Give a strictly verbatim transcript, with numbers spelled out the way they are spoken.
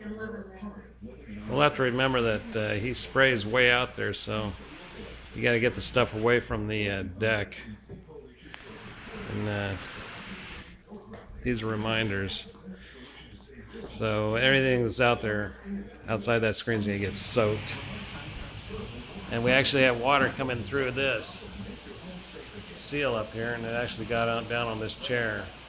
We'll have to remember that uh, he sprays way out there, so you got to get the stuff away from the uh, deck. And uh, these are reminders. So everything that's out there outside that screen is going to get soaked. And we actually have water coming through this seal up here, and it actually got out, down on this chair.